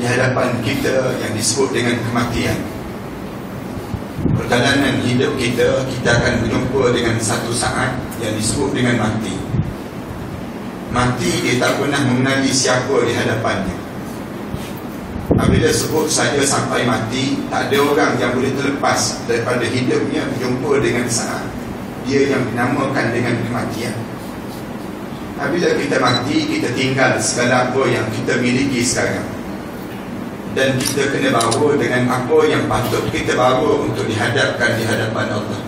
di hadapan kita yang disebut dengan kematian. Perjalanan hidup kita, kita akan berjumpa dengan satu saat yang disebut dengan mati. Mati dia tak pernah mengenali siapa di hadapannya. Apabila sebut saja sampai mati, tak ada orang yang boleh terlepas daripada hidupnya berjumpa dengan saat dia yang dinamakan dengan kematian. Apabila kita mati, kita tinggal segala apa yang kita miliki sekarang, dan kita kena bawa dengan apa yang patut kita bawa untuk dihadapkan di hadapan Allah.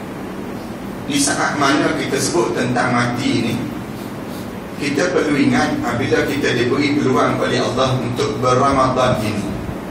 Di saat mana kita sebut tentang mati ini, kita perlu ingat apabila kita diberi peluang oleh Allah untuk berRamadan ini,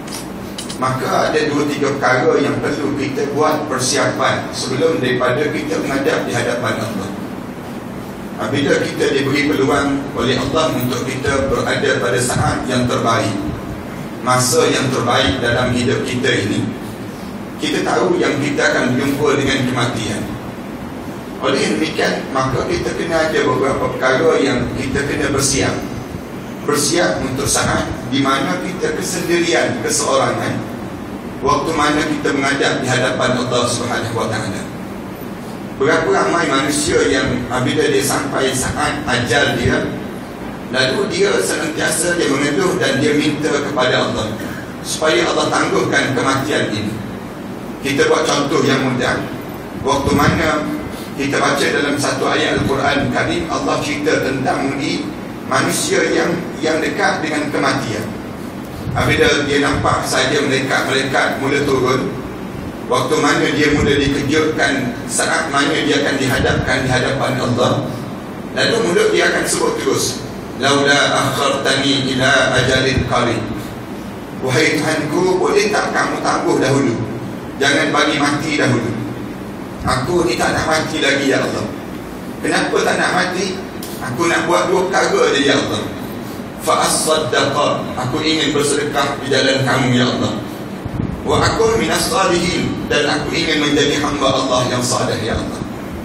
maka ada 2-3 perkara yang perlu kita buat persiapan sebelum daripada kita menghadap di hadapan Allah. Apabila kita diberi peluang oleh Allah untuk kita berada pada saat yang terbaik, masa yang terbaik dalam hidup kita ini, kita tahu yang kita akan berjumpa dengan kematian. Oleh demikian, maka kita kena ada beberapa perkara yang kita kena bersiap. Bersiap untuk saat di mana kita kesendirian, keseorangan, waktu mana kita menghadap di hadapan Allah SWT. Berapa ramai manusia yang apabila dia sampai saat ajal dia, lalu dia senantiasa dia mengeluh dan dia minta kepada Allah supaya Allah tangguhkan kematian ini. Kita buat contoh yang mudah. Waktu mana kita baca dalam satu ayat Al-Quran Karim, Allah cerita tentang manusia yang dekat dengan kematian. Apabila dia nampak saja malaikat mula turun, waktu mana dia mula dikejutkan saat mana dia akan dihadapkan di hadapan Allah, lalu mulut dia akan sebut terus, laula akhartani ila ajalin qarib. Wahai Tuhanku, boleh tak kamu tangguh dahulu, jangan bagi mati dahulu. Aku ni tak nak mati lagi ya Allah. Kenapa tak nak mati? Aku nak buat 2 perkara je ya Allah. Fa as-saddaqa, aku ingin bersedekah di jalan kamu ya Allah. Wa akun minas salihin, dan aku ingin menjadi hamba Allah yang saleh ya Allah.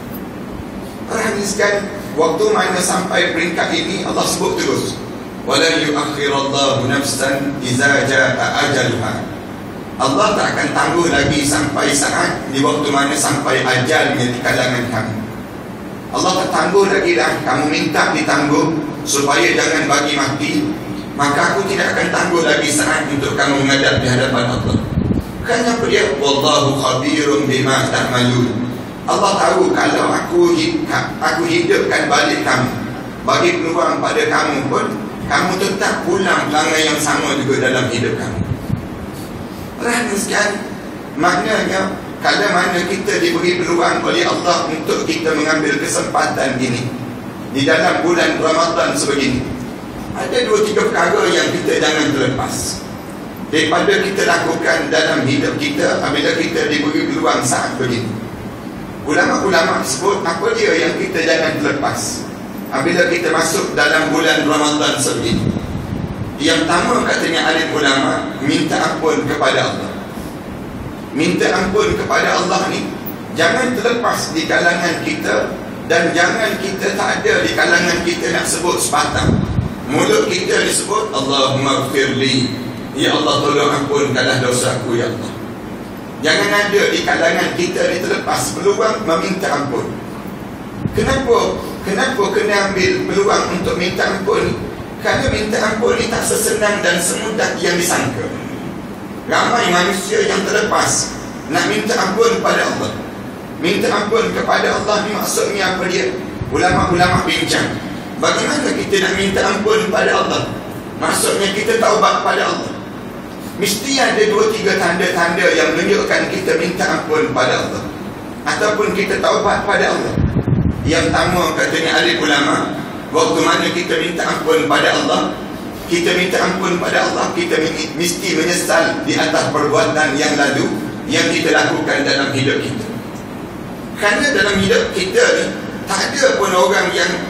Perhatikan, waktu mana sampai peringkat ini Allah sebut terus, wala yuakhirallahu nafsan iza jaa ajaluha. Allah tak akan tangguh lagi sampai saat di waktu mana sampai ajalnya di kalangan kamu. Allah tak tangguh lagi dah. Kamu minta ditangguh supaya jangan bagi mati, maka aku tidak akan tangguh lagi saat untuk kamu menghadap di hadapan Allah. Kenapa dia? Wallahu khabirun bima ta'malun. Allah tahu kalau aku hidupkan balik kamu, bagi peluang pada kamu pun, kamu tetap pulang perangai yang sama juga dalam hidup kamu. Perhatikan, maknanya kalau mana kita diberi peluang oleh Allah untuk kita mengambil kesempatan ini di dalam bulan Ramadan sebegini, ada 2-3 perkara yang kita jangan terlepas daripada kita lakukan dalam hidup kita apabila kita diberi peluang saat begini. Ulama-ulama sebut apa dia yang kita jangan terlepas apabila kita masuk dalam bulan Ramadan sebegini. Yang pertama katanya alim ulama, minta ampun kepada Allah. Minta ampun kepada Allah ni jangan terlepas di kalangan kita, dan jangan kita tak ada di kalangan kita nak sebut sepatang. Mulut kita disebut Allahumma gfirli, ya Allah tolong ampunkanlah dosaku ya Allah. Jangan ada di kalangan kita ni terlepas peluang meminta ampun. Kenapa kena ambil peluang untuk minta ampun? Kerana minta ampun ni tak sesenang dan semudah yang disangka. Ramai manusia yang terlepas nak minta ampun kepada Allah. Minta ampun kepada Allah ni maksudnya apa dia? Ulama-ulama bincang, bagaimana kita nak minta ampun kepada Allah? Maksudnya kita taubat kepada Allah. Mesti ada 2-3 tanda-tanda yang menunjukkan kita minta ampun kepada Allah ataupun kita taubat kepada Allah. Yang pertama katanya ahli ulama, waktu mana kita minta ampun pada Allah, kita minta ampun pada Allah, kita mesti menyesal di atas perbuatan yang lalu yang kita lakukan dalam hidup kita. Kerana dalam hidup kita ni tak ada pun orang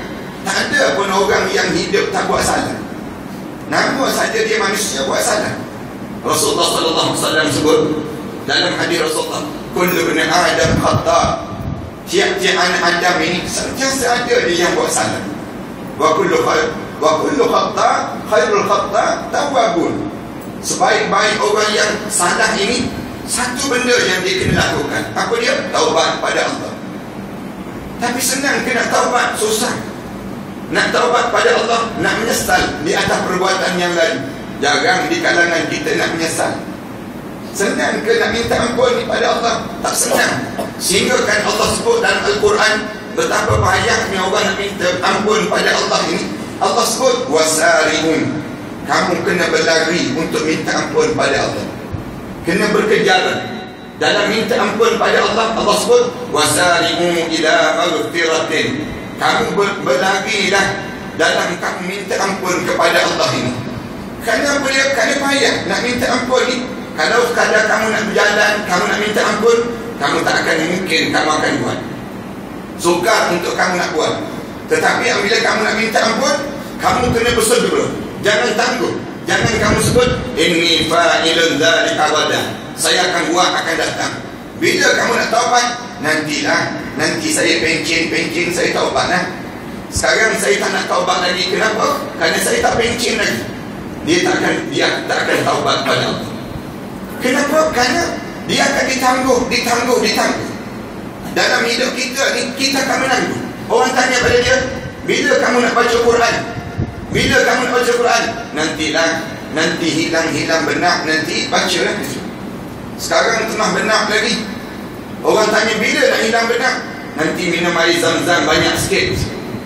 yang hidup tak buat salah. Nama saja dia manusia buat salah. Rasulullah SAW sebut dalam hadis Rasulullah, kullu ibn Adam khata'. Tiap-tiap anak Adam ini sentiasa ada dia yang buat salah. Wa kullu khata' khairul khata' tawwabun. Sebaik-baik orang yang salah ini, satu benda yang dia kena lakukan. Apa dia? Taubat pada Allah. Tapi senang ke nak taubat? Susah. Nak taubat pada Allah, nak menyesal di atas perbuatan yang lain. Jarang di kalangan kita nak menyesal. Senang ke nak minta ampun pada Allah? Tak senang. Sehingga kan Allah sebut dalam Al-Quran betapa payahnya orang nak minta ampun pada Allah ini. Allah sebut wasari'un. Kamu kena berlari untuk minta ampun pada Allah. Kena berkejaran dalam minta ampun pada Allah. Allah sebut wasari'u ila maghfiratin. Kamu berlarilah dalam kamu minta ampun kepada Allah ini. Kerana boleh, kerana payah nak minta ampun ni. Kalau sekadar kamu nak berjalan, kamu nak minta ampun, kamu tak akan mungkin kamu akan buat. Sukar untuk kamu nak buat. Tetapi apabila kamu nak minta ampun, kamu kena bersedia. Jangan tangguh. Jangan kamu sebut inni fa'ilun dzalika ghadan. Saya akan buat, akan datang. Bila kamu nak taubat, nantilah. Nanti saya pencin saya taubatlah. Sekarang saya tak nak taubat lagi. Kenapa? Kerana saya tak pencin lagi. Dia tak akan taubat pada Allah. Kenapa? Kerana dia akan ditangguh. Dalam hidup kita ni, kita akan menangguh. Orang tanya pada dia, bila kamu nak baca Quran? Bila kamu nak baca Quran? Nantilah. Nanti hilang benak, nanti bacalah. Sekarang tengah benak lagi. Orang tanya bila nak hilang benak? Nanti minum air zam-zam banyak sikit.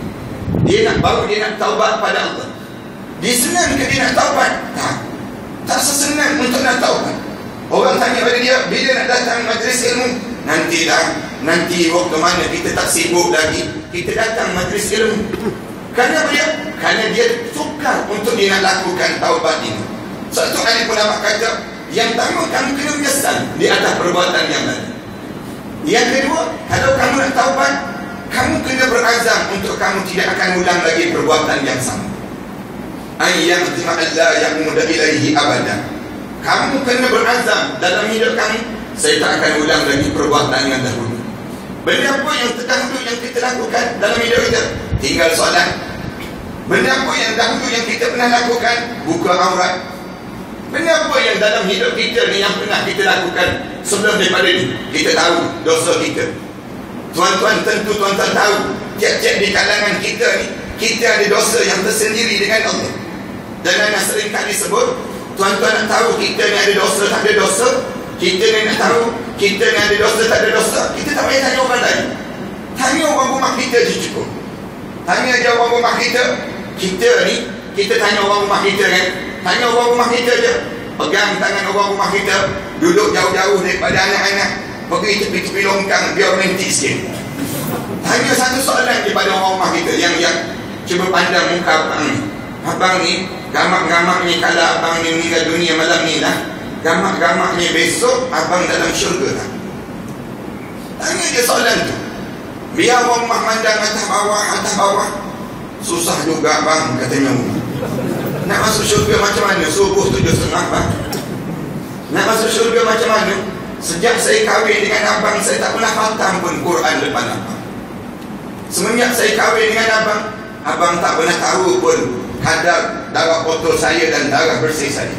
Baru dia nak taubat pada Allah. Dia senang ke dia nak taubat? Tak sesenang untuk nak taubat. Orang tanya pada dia, bila nak datang majlis ilmu? Nantilah. Nanti waktu mana kita tak sibuk lagi, kita datang majlis ilmu. Kerana dia? Kerana dia sukar untuk dia nak lakukan taubat ini. Satu ahli ulama kata, yang pertama kamu kena menyesal di atas perbuatan yang lain. Yang kedua, kalau kamu nak taubat, kamu kena berazam untuk kamu tidak akan ulang lagi perbuatan yang sama. Ayyamtima alla yamuda ilaihi abada. Kamu kena berazam dalam hidup kamu, saya tak akan ulang lagi perbuatan yang dahulu. Benda apa yang terdahulu yang kita lakukan dalam hidup kita? Tinggal solat. Benda apa yang dahulu yang kita pernah lakukan? Buka aurat. Benda apa yang dalam hidup kita ni yang pernah kita lakukan sebelum daripada ni? Kita tahu dosa kita. Tuan-tuan tentu tuan-tuan tahu, tiap-tiap di kalangan kita ni, kita ada dosa yang tersendiri dengan Allah. Dan Ana sering kali sebut, tuan-tuan nak tahu kita ni ada dosa tak ada dosa, kita ni nak tahu kita ni ada dosa tak ada dosa, kita tak payah tanya orang lain. Tanya orang rumah kita je cukup. Tanya je orang rumah kita. Kita ni, kita tanya orang rumah kita kan, tanya orang rumah kita je. Pegang tangan orang rumah kita, duduk jauh-jauh daripada anak-anak, pergi tepi-tepi longkang biar berhenti sikit. Tanya satu soalan kepada orang rumah kita yang cuba pandang muka abang ni. Abang ni, gamak-gamaknya kalau abang ni meninggal dunia malam ni lah, gamak-gamaknya besok abang dalam syurga tak? Tanya je soalan tu. Biar orang rumah mandang atas bawah. Susah juga bang, katanya. Nak masuk syurga macam mana? Subuh 7.30 bang. Nak masuk syurga macam mana? Sejak saya kahwin dengan abang, saya tak pernah khatam pun Quran depan abang. Semenjak saya kahwin dengan abang tak pernah tahu pun kadar darah kotor saya dan darah bersih saya.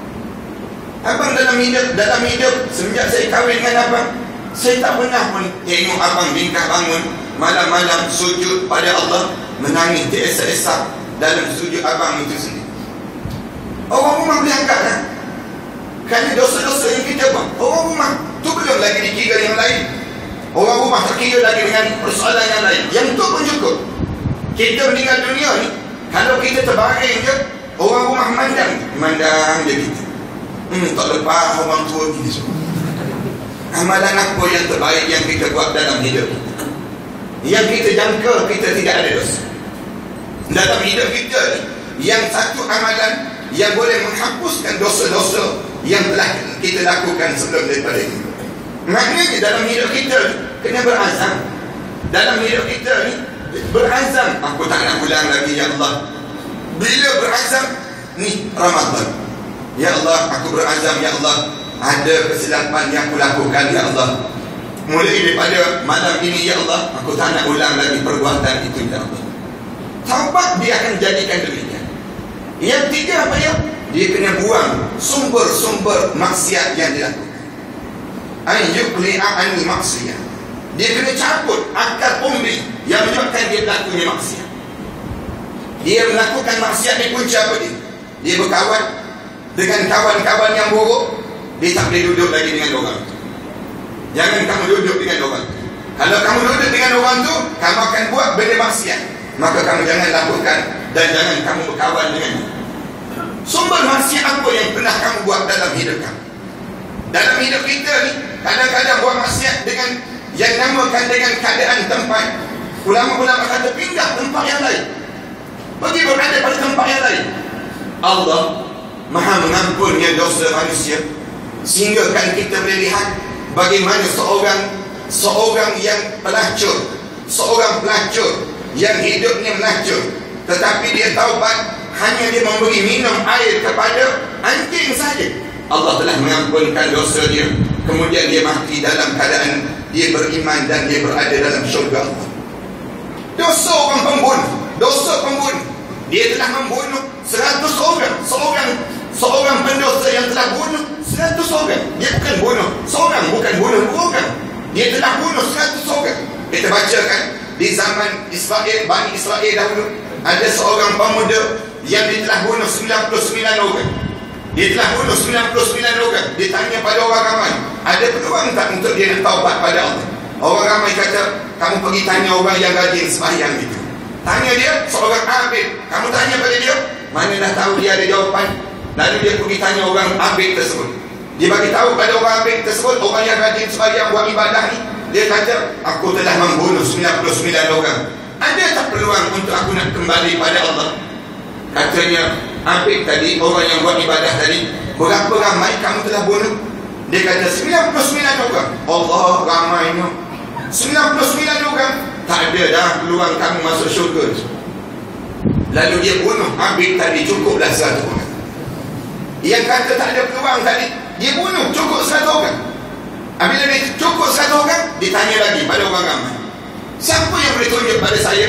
Abang dalam hidup semenjak saya kahwin dengan abang, saya tak pernah pun tengok abang bingkah bangun malam-malam sujud pada Allah, menangis teresak-esak dalam sujud abang itu sendiri. Orang rumah boleh angkat kan? Kerana dosa-dosa yang kita buat. Orang rumah tu belum lagi dikira yang lain. Orang rumah tak kira lagi dengan persoalan yang lain. Yang tu pun cukup. Kita meninggal dunia ni, kalau kita terbaring je, orang rumah memandang je kita. Tak lepas orang tua kita semua. Amalan apa yang terbaik yang kita buat dalam hidup kita? Yang kita jangka kita tidak ada dosa. Dalam hidup kita ni, yang satu amalan yang boleh menghapuskan dosa-dosa yang telah kita lakukan sebelum daripada ini. Maknanya dalam hidup kita ni, kena berazam. Dalam hidup kita ni, berazam. Aku tak nak ulang lagi, ya Allah. Bila berazam, ni Ramadan. Ya Allah, aku berazam, ya Allah. Ada kesilapan yang aku lakukan, ya Allah. Mulai daripada malam ini, ya Allah, aku tak nak ulang lagi perbuatan itu, ya Allah. Taubat dia akan jadikan demikian. Yang tiga apa ya? Dia kena buang sumber-sumber maksiat yang dilakukan. Yuqli'a anil maksiyah, dia kena cabut akar umri yang menyebabkan dia melakukan maksiat. Dia melakukan maksiat ni punca apa dia? Dia berkawan dengan kawan-kawan yang buruk. Dia tak boleh duduk lagi dengan orang tu. Jangan kamu duduk dengan orang tu. Kalau kamu duduk dengan orang tu, kamu akan buat benda maksiat, maka kamu jangan lakukan dan jangan kamu berkawan dengannya. Sumber maksiat apa yang pernah kamu buat dalam hidup kamu? Dalam hidup kita ni, kadang-kadang buat maksiat dengan yang namakan dengan keadaan tempat. Ulama-ulama kata pindah tempat yang lain, pergi berada pada tempat yang lain. Allah Maha mengampunnya dosa manusia, sehingga kan kita boleh lihat bagaimana seorang yang pelacur, seorang pelacur yang hidupnya melacur, tetapi dia taubat, hanya dia memberi minum air kepada anjing saja, Allah telah mengampunkan dosa dia. Kemudian dia mati dalam keadaan dia beriman dan dia berada dalam syurga Allah. Dosa orang pembunuh, dosa pembunuh, dia telah membunuh 100 orang. Seorang pendosa yang telah bunuh 100 orang. Dia bukan bunuh seorang, bukan bunuh 2 orang, dia telah bunuh 100 orang. Kita baca kan, di zaman Israel, Bani Israel dahulu, ada seorang pemuda yang dia telah bunuh 99 orang. Dia telah bunuh 99 orang. Dia tanya pada orang ramai, ada peluang tak untuk dia nak taubat pada Allah? Orang ramai kata, kamu pergi tanya orang yang rajin sembahyang itu. Tanya dia, seorang abid, kamu tanya pada dia, mana dah tahu dia ada jawapan. Lalu dia pergi tanya orang abid tersebut. Dia bagi tahu pada orang abid tersebut, orang yang rajin sembahyang buat ibadah ni, dia kata, aku telah membunuh 99 orang. Ada tak peluang untuk aku nak kembali pada Allah? Katanya abid tadi, orang yang buat ibadah tadi, berapa ramai kamu telah bunuh? Dia kata 99 orang. Allah, ramainya 99 orang. Tak ada dah peluang kamu masuk syurga. Lalu dia bunuh abid tadi, cukuplah 100 orang. Yang kata tak ada peluang tadi, dia bunuh cukup 100 orang. Bila dia cukup 100 orang, ditanya lagi pada orang ramai, siapa yang boleh tunjuk pada saya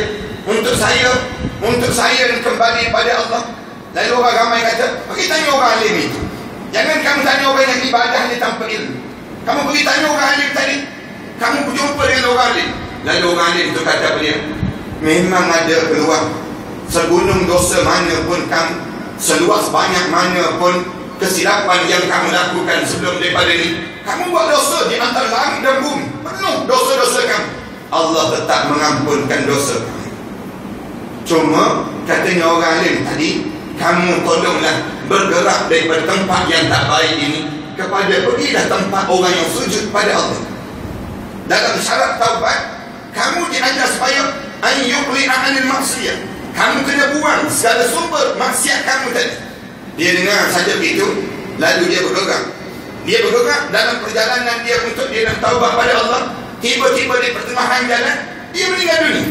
untuk saya kembali pada Allah? Lalu orang ramai kata, pergi tanya orang alim itu. Jangan kamu tanya orang yang ibadah ni tanpa ilmu. Kamu pergi tanya orang alim tadi, kamu berjumpa dengan orang alim. Lalu orang alim itu kata pada dia, memang ada peluang. Segunung dosa mana pun kamu, seluas banyak mana pun kesilapan yang kamu lakukan sebelum daripada ni, kamu buat dosa di antara langit dan bumi, penuh dosa-dosa kamu, Allah tetap mengampunkan dosa kamu. Cuma katanya orang alim tadi, kamu tolonglah bergerak daripada tempat yang tak baik ini kepada pergilah tempat orang yang sujud pada Allah. Dalam syarat taubat, kamu diajar supaya yuqli'a anil maksiyah, kamu kena buang segala sumber maksiat kamu tadi. Dia dengar saja begitu, lalu dia bergerak dalam perjalanan dia untuk dia nak taubat pada Allah. Tiba-tiba di pertengahan jalan, dia meninggal dunia.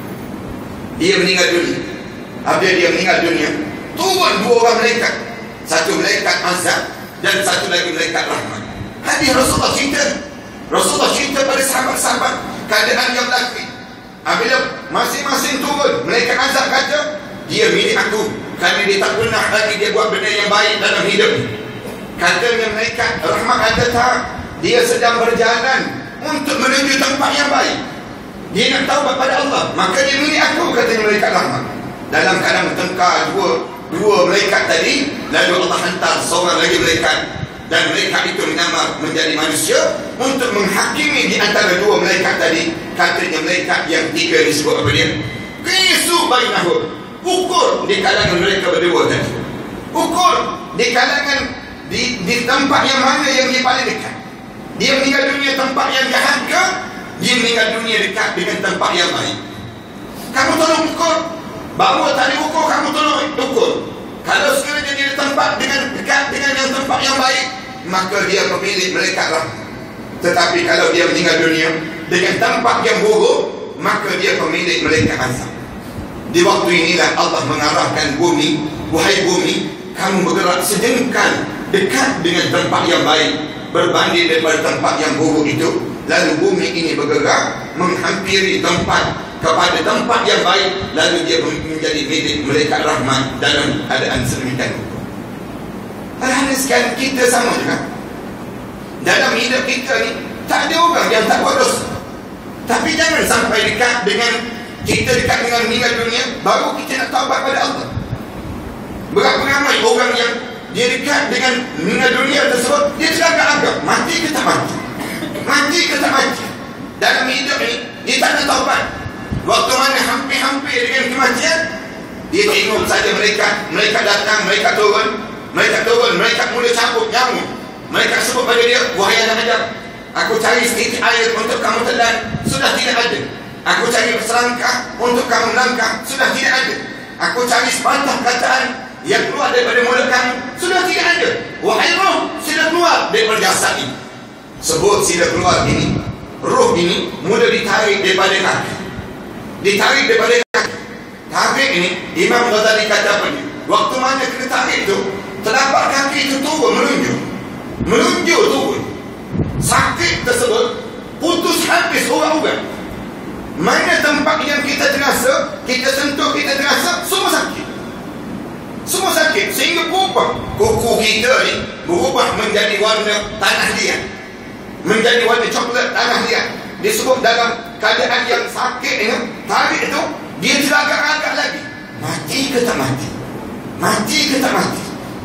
Apabila dia meninggal dunia, turun 2 orang malaikat, satu malaikat azab dan satu lagi malaikat rahmat. Hadis Rasulullah cerita pada sahabat-sahabat keadaan yang berlaku. Apabila masing-masing turun, malaikat azab kata, dia milik aku, kerana dia tak pernah lagi dia buat benda yang baik dalam hidup ni. Katanya malaikat rahmat kata, tak, dia sedang berjalan untuk menuju tempat yang baik, dia nak taubat pada Allah, maka dia milik aku, katanya malaikat rahmat. Dalam keadaan bertengkar dua malaikat tadi, lalu Allah hantar seorang lagi malaikat, dan malaikat itu menjadi manusia untuk menghakimi di antara 2 malaikat tadi. Katanya malaikat yang 3 disebut apa dia? Qisu bainahum, ukur di kalangan mereka berdua tadi, ukur di kalangan di tempat yang mana yang dia paling dekat. Dia meninggal dunia tempat yang jahat ke, dia meninggal dunia dekat dengan tempat yang baik? Kamu tolong ukur. Bahawa tadi ukur, kamu tolong ukur. Kalau sekiranya dia tempat dengan dekat dengan yang tempat yang baik, maka dia pemilik malaikat rahmat. Tetapi kalau dia meninggal dunia dengan tempat yang buruk, maka dia pemilik malaikat azab. Di waktu inilah Allah mengarahkan bumi, wahai bumi, kamu bergerak sejengkal dekat dengan tempat yang baik berbanding daripada tempat yang buruk itu. Lalu bumi ini bergerak menghampiri kepada tempat yang baik, lalu dia menjadi milik malaikat rahmat dalam keadaan sedemikian. Hal-hal sekalian, kita sama juga. Dalam hidup kita ni tak ada orang yang tak buat dosa. Tapi jangan sampai dekat dengan meninggal dunia baru kita nak taubat pada Allah. Berapa ramai orang yang dia dekat dengan meninggal dunia tersebut, dia teragak-agak mati ke tak mati, mati ke tak mati. Dalam hidup ni dia tak nak taubat. Waktu mana hampir-hampir dengan kematian, dia tengok saja mereka datang, mereka turun, mereka mula cabut nyamuk. Mereka sebut pada dia, wahai anak Adam, aku cari sedikit air untuk kamu telan, sudah tidak ada. Aku cari selangkah untuk kamu langkah, sudah tidak ada. Aku cari sepatah kataan yang keluar daripada mulut kamu, sudah tidak ada. Wahai roh, sila keluar daripada jasad ini. Sebut sila keluar ini, roh ini mula ditarik daripada kaki. Ditarik daripada kaki. Tarik ini, Imam Ghazali kata apa ni? Waktu mana kena tarik itu, telapak kaki itu turun melunjuk turun. Sakit tersebut putus habis orang-orang. Mana tempat yang kita terasa, kita sentuh, kita terasa, semua sakit. Semua sakit. Sehingga berubah kuku kita ni, berubah menjadi warna tanah liat, menjadi warna coklat tanah liat. Disebut dalam keadaan yang sakit ni, tarik itu, dia teragak-agak lagi. Mati ke tak mati? Mati ke tak mati?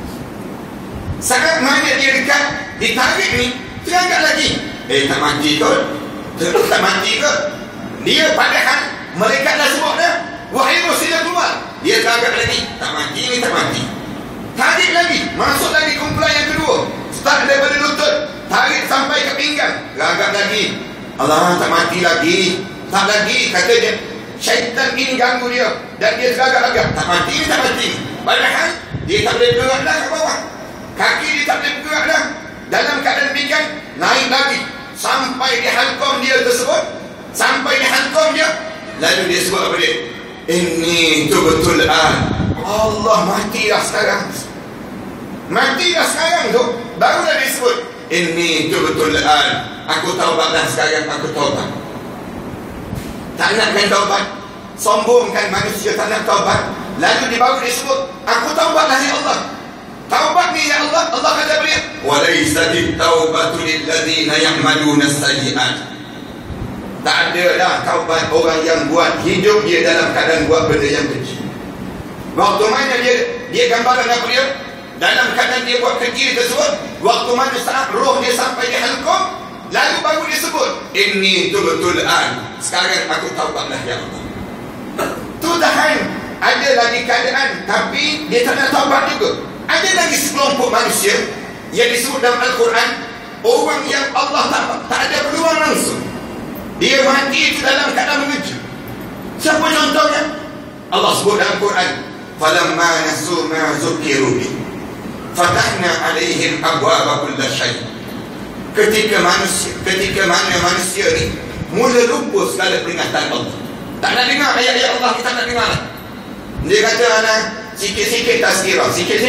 Saat mana dia dekat, ditarik ni, teragak lagi. Tak mati ke? Terus tak mati ke? Dia padahal mereka dah sebut dah, wahai roh sila keluar. Dia teragak lagi, tak mati ni, tak mati. Tarik lagi, masuk lagi kumpulan yang kedua. Start daripada lutut, tarik sampai ke pinggang, teragak lagi. Allah, tak mati lagi. Tak lagi, kata dia. Syaitan ini ganggu dia, dan dia teragak-agak. Tak mati ni, tak mati. Padahal dia tak boleh bergerak dah ke bawah. Kaki dia tak boleh bergerak dah. Dalam keadaan demikian, naik lagi sampai di halqum dia tersebut. Sampai di halqum dia, lalu dia sebut apa dia? Ini tu betul Allah, matilah sekarang. Matilah sekarang tu, barulah dia sebut ini tu betul aku taubatlah sekarang, aku taubat. Tak nakkan taubat, sombongkan manusia tak nak taubat. Lalu baru dia sebut, aku taubatlah ya Allah. Taubat ni ya Allah, Allah kata beliau, walaisatit taubatu lilladzina ya'maluna as-sayyi'at. Tak ada dah taubat orang yang buat hidup dia dalam keadaan buat benda yang kecil. Waktu mana dia gambaran apa dia? Dalam keadaan dia buat kecil tersebut, waktu mana saat roh dia sampai di halqum, lalu baru dia sebut, ini tu betul sekarang aku taubatlah ya Allah. Tu tahan. Ada lagi keadaan tapi dia tak nak taubat juga. Ada lagi sekelompok manusia yang disebut dalam Al-Quran, orang yang Allah tak ada peluang langsung, dia mati itu dalam keadaan mengejut. Siapa contohnya? Allah sebut dalam Quran, falamma nasu ma zukiru bi fatahna alaihim abwaaba kulli syai. Ketika mana manusia ni mula lupa segala peringatan Allah, tak nak dengar ayat-ayat Allah, kita nak dengar. Dia kata anak sikit-sikit tazkirah.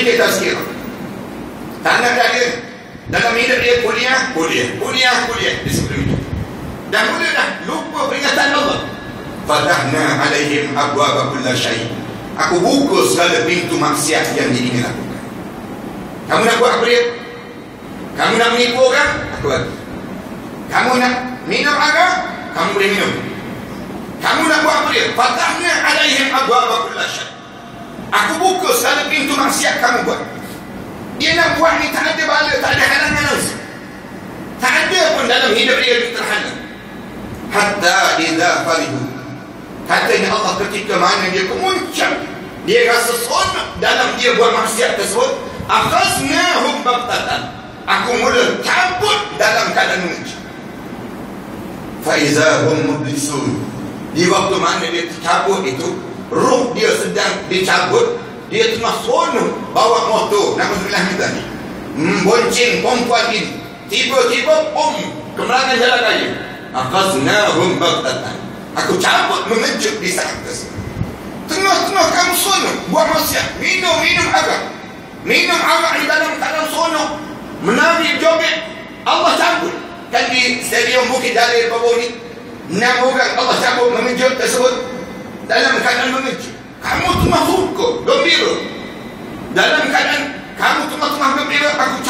Tak nak dia dalam hidup dia kuliah disebut begitu. Dan mula dah lupa peringatan Allah. Fatahna alaihim abwaaba kulli syai. Aku buka segala pintu maksiat yang dia ingin lakukan. Kamu nak buat apa dia? Kamu nak menipu orang? Aku bagi. Kamu nak minum agak? Kamu boleh minum. Kamu nak buat apa dia? Fatahna alaihim abwaaba kulli syai. Aku buka segala pintu maksiat kamu buat. Dia nak buat ni tak ada bala, tak ada halangan langsung. Tak ada pun dalam hidup dia terhalang. Hatta idza farihu. Katanya Allah ketika mana dia kemuncak, dia rasa seronok dalam dia buat maksiat tersebut, akhaznahum baghtatan. Aku mula cabut dalam keadaan memuncak. Fa iza hum mublisun. Di waktu mana dia cabut itu, roh dia sedang dicabut, dia tengah seronok bawa motor, na'udzubillah min dzalik, bonceng perempuan ini, tiba-tiba kemerangan jalan raya. Akhaznahum baghtatan. Aku cabut mengejut di saat tersebut. Tengah-tengah kamu seronok buat maksiat, minum arak di dalam keadaan seronok, menari joget, Allah cabut. Kan di stadium Bukit Jalil bawah ni 6 orang Allah cabut mengejut tersebut dalam keadaan mengejut. Kamu tengah suka gembira, dalam keadaan kamu tengah gembira, aku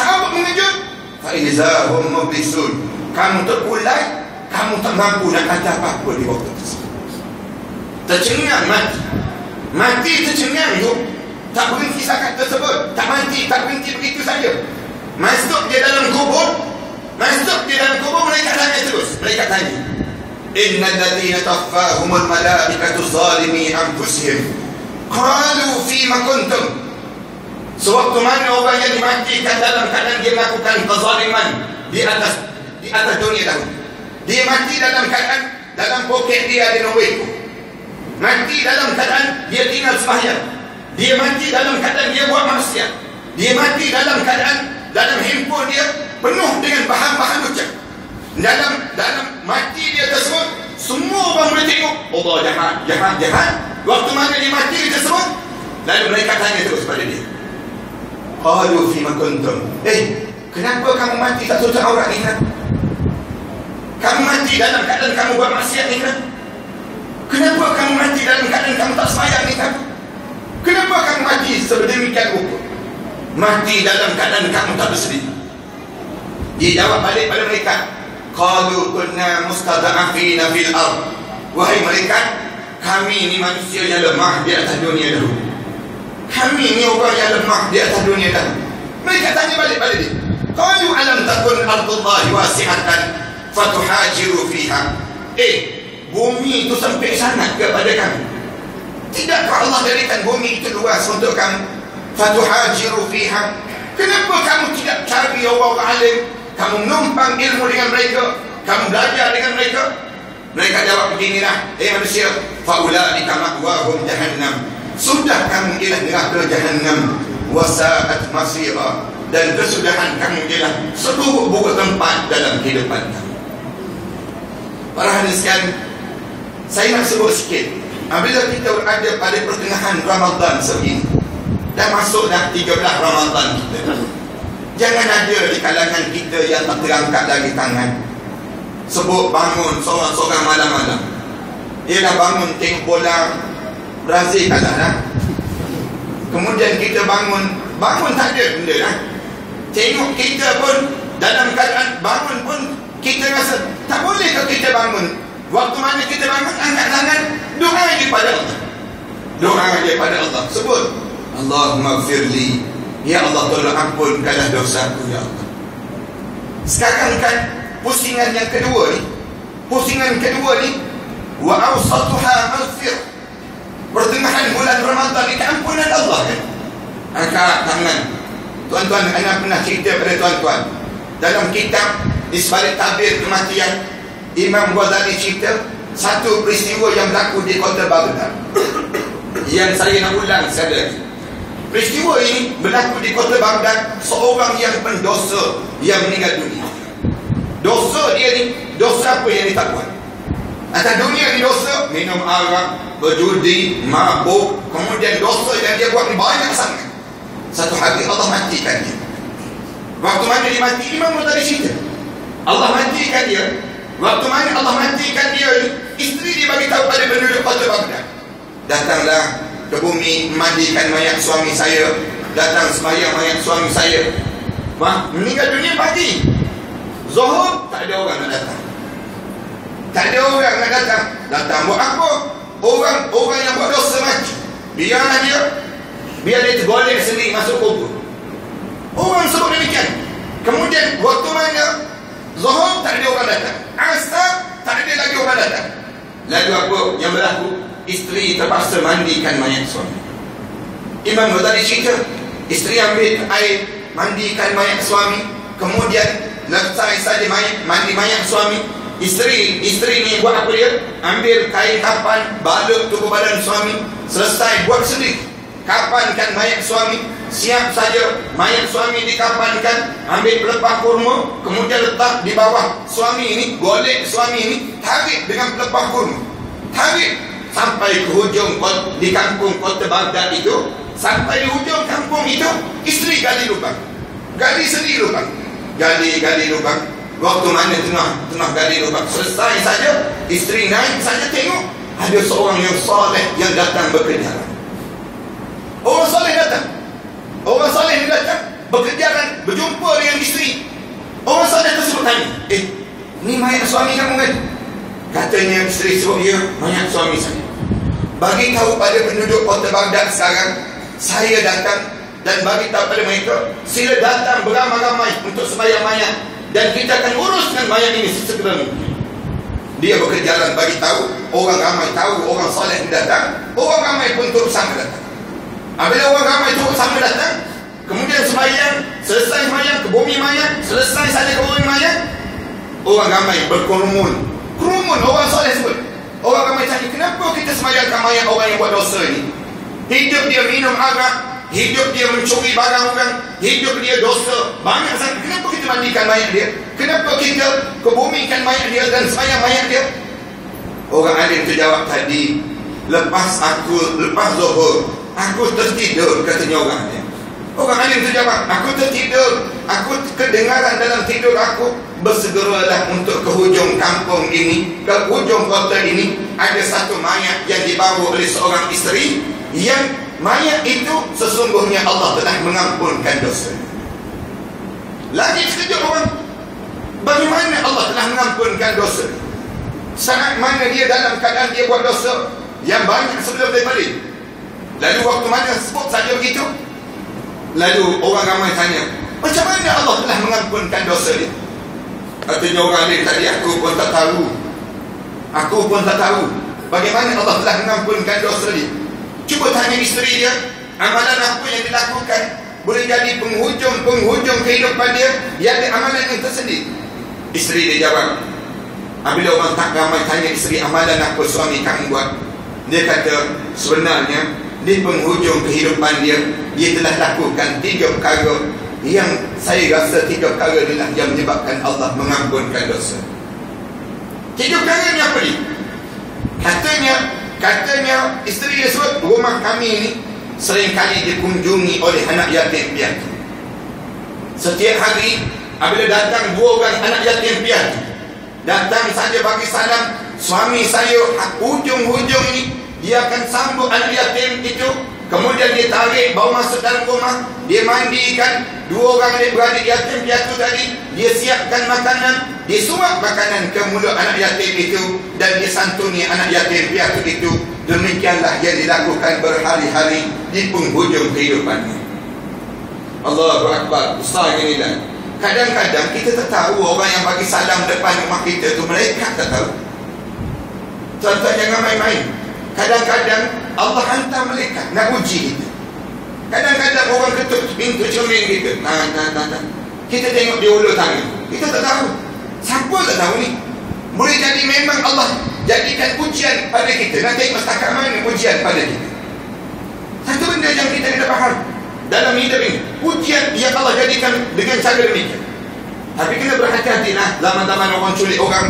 Fa'izahum mublisun. Kamu terkulai, kamu tak mampu nak kata apa-apa di waktu tersebut. Tercengang mati. Mati tercengang tu. Tak berhenti sakat tersebut. Tak mati, tak berhenti begitu saja. Masuk dia dalam kubur. Masuk dia dalam kubur, mereka tanya terus. Mereka tanya, Innal ladhina taffahumul malaikatu zalimi anfusihim qalu fima kuntum. Sewaktu mana orang yang dimatikan dalam keadaan dia melakukan kezaliman di atas dunia dahulu. Dia mati dalam keadaan dalam poket dia ada duit. Mati dalam keadaan dia tinggal sembahyang. Dia mati dalam keadaan dia buat maksiat. Dia mati dalam keadaan dalam handphone dia penuh dengan bahan-bahan ucap. Dalam mati dia tersebut, semua orang boleh tengok Allah jahat. Waktu mana dia mati tersebut, lalu mereka tanya terus pada dia, qalu fima kuntum. Kenapa kamu mati tak tutup aurat ni kan? Kamu mati dalam keadaan kamu buat maksiat ni kan? Kenapa kamu mati dalam keadaan kamu tak sembahyang ni kan? Kenapa kamu mati sedemikian rupa? Mati dalam keadaan kamu tak bersedih. Dia jawab balik pada mereka, qalu kunna mustada'afina fil ard. Wahai mereka, kami ni manusia yang lemah di atas dunia dahulu. Kami ni orang yang lemah di atas dunia dahulu. Mereka tanya balik pada dia, qalu alam takun ardullahi wasi'atan fatuhajiru fiha. Bumi itu sempit sangat kepada kami. Tidakkah Allah jadikan bumi itu luas untuk kamu? Fatuhajiru fiha. Kenapa kamu tidak cari orang alim, kamu menumpang ilmu dengan mereka, kamu belajar dengan mereka? Mereka jawab beginilah, manusia, faulaika ma'wahum jahannam. Sudah kamu ialah neraka jahannam, wasa'at masira, dan kesudahan kamu ialah seburuk-buruk tempat dalam kehidupan kamu. Para hadirin sekalian, saya nak sebut sikit. Apabila kita berada pada pertengahan Ramadan sebegini, dah masuk dah 13 Ramadan kita, jangan ada di kalangan kita yang tak terangkat lagi tangan sebut bangun seorang-seorang malam-malam. Dia dah bangun tengok bola Brazil kalah dah. Kemudian kita bangun tak ada benda dah. Tengok kita pun dalam keadaan bangun pun kita rasa tak boleh kalau kita bangun. Waktu mana kita bangun, angkat tangan, doa je pada Allah. Doa je pada Allah. Sebut, Allahumma gfirli, ya Allah tolong ampunkanlah dosaku ya Allah. Sekarang kan pusingan yang kedua ni, wa awsatuha maghfir, pertengahan bulan Ramadan ni keampunan Allah kan. Angkat tangan. Tuan-tuan, anak pernah cerita pada tuan-tuan, dalam kitab di sebalik tabir kematian, Imam Ghazali cerita satu peristiwa yang berlaku di kota Baghdad yang saya nak ulang sekali lagi. Peristiwa ini berlaku di kota Baghdad. Seorang yang pendosa yang meninggal dunia. Dosa dia ni, dosa apa yang dia tak buat? Atas dunia ni dosa, minum arak, berjudi, mabuk. Kemudian dosa yang dia buat ni banyak sangat. Satu hari Allah matikan dia. Waktu mana dia mati, Imam Ghazali cerita, Allah matikan dia. Waktu mana Allah matikan dia, isteri dia bagi tahu pada penduduk kota Baghdad, datanglah ke bumi, mandikan mayat suami saya, datang sembahyang mayat suami saya. Meninggal dunia pagi, Zuhur tak ada orang nak datang. Tak ada orang nak datang. Datang buat apa? Orang yang buat dosa mati, biar dia tergolek sendiri masuk kubur. Orang sebut demikian. Kemudian waktu mana Zuhur tak ada orang datang, Asar tak ada lagi orang datang. Lalu apa yang berlaku? Isteri terpaksa mandikan mayat suami. Imam Ghazali cerita, isteri ambil air, mandikan mayat suami. Kemudian selesai saja mandi mayat suami, isteri ni buat apa dia? Ambil kain kapan, balut tubuh badan suami, selesai buat sendiri, kapankan mayat suami. Siap saja mayat suami dikapankan, ambil pelepah kurma, kemudian letak di bawah suami ini, golek suami ini, tarik dengan pelepah kurma, tarik sampai ke hujung di kampung kota Baghdad itu. Sampai di hujung kampung itu, isteri gali lubang, gali sendiri lubang, gali lubang. Waktu mana tengah gali lubang, selesai saja, isteri naik saja tengok ada seorang yang soleh yang datang berkejaran. Orang soleh datang, berkejaran, berjumpa dengan isteri. tanya, ni mayat suami kamu kan? Katanya isteri suruh dia, mayat suami saya. Bagi tahu pada penduduk kota Baghdad sekarang, saya datang dan bagi tahu pada mereka, sila datang beramai-ramai untuk sembahyang mayat dan kita akan uruskan mayat ini sesegera mungkin. Dia berkejaran bagi tahu, orang ramai tahu, orang soleh datang, orang ramai pun turut sama datang. Bila orang ramai turut sama datang, kemudian sembahyang, selesai sembahyang ke bumi mayat, selesai saja ke bumi mayat, orang ramai berkerumun. Kerumun, orang soleh sebut. Orang ramai tanya, kenapa kita sembahyangkan mayat orang yang buat dosa ini? Hidup dia minum arak, hidup dia mencuri barang orang, hidup dia dosa banyak sangat. Kenapa kita mandikan mayat dia? Kenapa kita kebumikan mayat dia dan sembahyang mayat dia? Orang alim terjawab tadi, lepas zuhur, aku tertidur, katanya orang alim. Orang alim terjawab, aku tertidur, aku kedengaran dalam tidur aku, bersegeralah untuk ke hujung kampung ini, ke hujung kota ini, ada satu mayat yang dibawa oleh seorang isteri, yang mayat itu sesungguhnya Allah telah mengampunkan dosa. Lagi sekejap orang, bagaimana Allah telah mengampunkan dosa? Saat mana dia dalam keadaan dia buat dosa yang banyak sebelum daripada itu? Lalu waktu mana sebut saja begitu? Lalu orang ramai tanya, macam mana Allah telah mengampunkan dosa dia? Katanya orang lain tadi, aku pun tak tahu. Aku pun tak tahu bagaimana Allah telah mengampunkan dosa dia. Cuba tanya isteri dia, amalan apa yang dilakukan boleh jadi penghujung kehidupan dia, dia ada amalan yang tersendiri. Isteri dia jawab, bila orang tak ramai tanya isteri, amalan apa suami kamu buat, dia kata, sebenarnya di penghujung kehidupan dia telah lakukan 3 perkara yang saya rasa 3 perkara inilah yang menyebabkan Allah mengampunkan dosa. 3 perkara ni apa ni? Katanya isteri dia sebut, rumah kami ni seringkali dikunjungi oleh anak yatim piatu. Setiap hari apabila datang 2 orang anak yatim piatu, datang saja bagi salam, suami saya hujung-hujung ni dia akan sambut anak yatim itu, kemudian dia tarik bawa masuk dalam rumah, dia mandikan 2 orang adik-beradik yatim piatu tadi, dia siapkan makanan, dia suap makanan ke mulut anak yatim itu dan dia santuni anak yatim piatu itu. Demikianlah yang dilakukan berhari-hari di penghujung kehidupannya. Allahu Akbar. Besar ini dah. Kadang-kadang kita tak tahu orang yang bagi salam depan rumah kita tu mereka tak tahu. Tuan-tuan jangan main-main. Kadang-kadang Allah hantar malaikat nak uji kita. Kadang-kadang orang ketuk pintu cermin kita. Kita tengok dia ulur tangan, kita tak tahu. Siapa tak tahu ni? Boleh jadi memang Allah jadikan ujian pada kita. Nak tengok setakat mana ujian pada kita. Satu benda yang kita kena faham dalam hidup ini, ujian yang Allah jadikan dengan cara demikian. Tapi kena berhati-hatilah zaman-zaman orang culik orang.